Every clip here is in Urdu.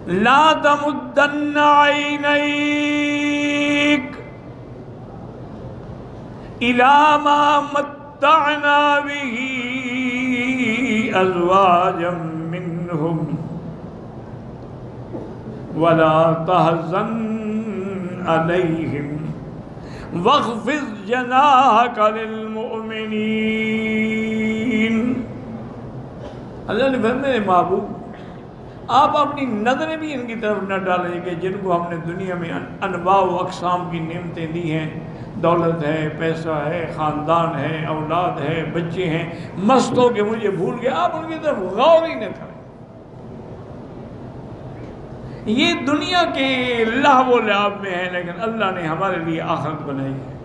لا تمدن عینیک الی ما متعنا به ازواجا منهم ولا تحزن علیہم واخفض جناحک للمؤمنین۔ اللہ نے فرمایا محبوب آپ اپنی نظریں بھی ان کی طرف نہ ڈالیں کہ جن کو ہم نے دنیا میں انواع و اقسام کی نعمتیں دی ہیں، دولت ہے، پیسہ ہے، خاندان ہے، اولاد ہے، بچے ہیں، مست ہو کے مجھے بھول گئے، آپ ان کی طرف غور ہی نہ کریں۔ یہ دنیا کے لہو و لعب میں ہے، لیکن اللہ نے ہمارے لیے آخرت بنائی ہے۔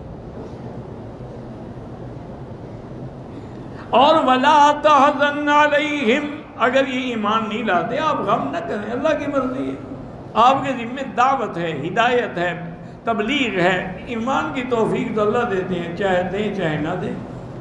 اور وَلَا تَحْزَنْ عَلَيْهِمْ، اگر یہ ایمان نہیں لاتے آپ غم نہ کریں، اللہ کی مرضی ہے، آپ کے ذمہ دعوت ہے، ہدایت ہے، تبلیغ ہے، ایمان کی توفیق تو اللہ دیتے ہیں، چاہے دیں چاہے نہ دیں۔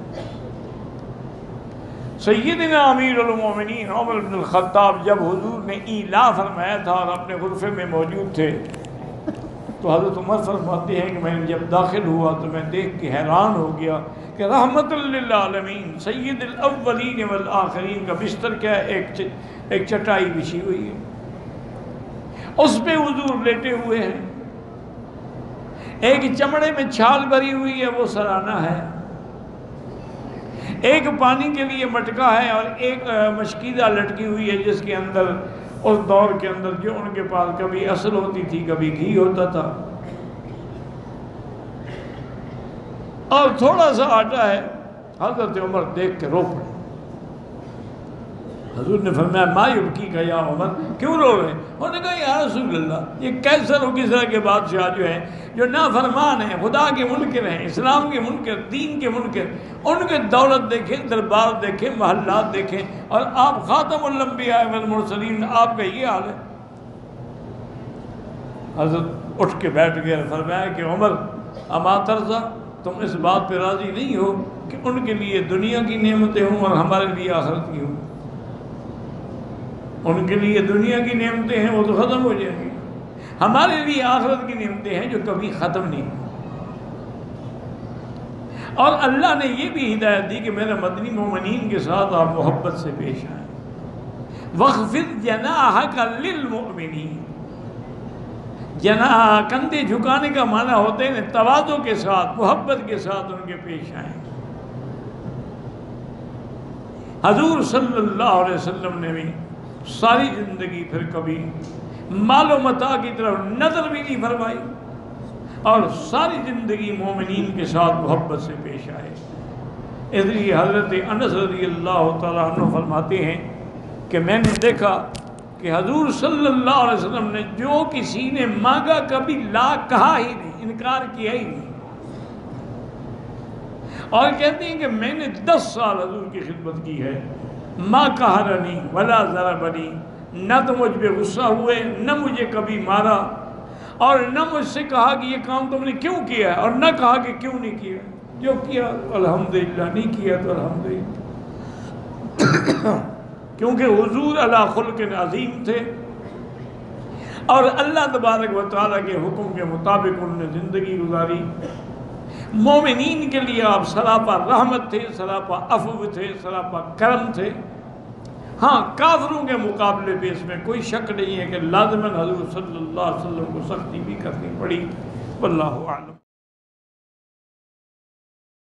سیدنا امیر المومنین عمر بن الخطاب جب حضور نے ایلا فرمایا تھا اور اپنے غرفے میں موجود تھے تو حضرت عمر فرماتے ہیں کہ میں جب داخل ہوا تو میں دیکھ کے حیران ہو گیا کہ رحمت للعالمین سید الاولین والآخرین کا بستر کیا ہے، ایک چٹائی بچھی ہوئی ہے، اس پہ حضور لیٹے ہوئے ہیں، ایک چمڑے میں چھال بھری ہوئی ہے وہ سرانہ ہے، ایک پانی کے لیے مٹکا ہے اور ایک مشکیزہ لٹکی ہوئی ہے جس کے اندر اس دور کے اندر جو ان کے پاس کبھی اصل ہوتی تھی کبھی گھی ہوتا تھا، اور تھوڑا سا آٹا ہے۔ حضرت عمر دیکھ کے رو پڑے۔ حضور نے فرمایا ما یبکی کا یا عمر، کیوں رو رہے ہیں؟ انہوں نے کہا یا رسول اللہ یہ کیسر و کسرا کے بادشاہ جو ہیں، جو نافرمان ہیں، خدا کے منکر ہیں، اسلام کے منکر، دین کے منکر، ان کے دولت دیکھیں، دربار دیکھیں، محلات دیکھیں، اور آپ خاتم الانبیاء والمرسلین، آپ کا یہ حال ہے۔ حضرت اٹھ کے بیٹھ گئے، فرمایا کہ عمر اما ترضیٰ، تم اس بات پہ راضی نہیں ہو کہ ان کے لیے دنیا کی نعمتیں ہوں اور ہمارے لیے آخرت کی ہوں؟ ان کے لیے دنیا کی نعمتیں ہیں وہ تو ختم ہو جائیں گی، ہمارے لیے آخرت کی نعمتیں ہیں جو کبھی ختم نہیں ہوں۔ اور اللہ نے یہ بھی ہدایت دی کہ میرے مدنی مومنین کے ساتھ آپ محبت سے پیش آئیں۔ وَخْفِضْ جَنَاحَكَ لِلْمُؤْمِنِينَ، جناح کندھے جھکانے کا معنی ہوتے ہیں تواضع کے ساتھ، محبت کے ساتھ ان کے پیش آئیں۔ حضور صلی اللہ علیہ وسلم نے بھی ساری زندگی پھر کبھی مال و متاع کی طرف نظر بھی نہیں فرمائی، اور ساری زندگی مومنین کے ساتھ محبت سے پیش آئے۔ اس لیے حضرت انس رضی اللہ تعالیٰ عنہ فرماتے ہیں کہ میں نے دیکھا کہ حضور صلی اللہ علیہ وسلم نے جو کسی نے مانگا کبھی لا کہا ہی نہیں، انکار کیا ہی نہیں، اور کہتے ہیں کہ میں نے 10 سال حضور کی خدمت کی ہے، ما قہرنی ولا ضربنی، نہ تو مجھ پہ غصہ ہوئے، نہ مجھے کبھی مارا، اور نہ مجھ سے کہا کہ یہ کام تم نے کیوں کیا ہے، اور نہ کہا کہ کیوں نہیں کیا، جو کیا الحمدللہ، نہیں کیا تو الحمدللہ، کیونکہ حضور علی خلق عظیم تھے، اور اللہ تبارک و تعالیٰ کے حکم کے مطابق انہوں نے زندگی گزاری۔ مومنین کے لیے آپ سراپا رحمت تھے، سراپا عفو تھے، سراپا کرم تھے۔ ہاں کافروں کے مقابلے پہ اس میں کوئی شک نہیں ہے کہ لازماً حضور صلی اللہ علیہ وسلم کو سختی بھی کرنی پڑی، واللہ اعلم۔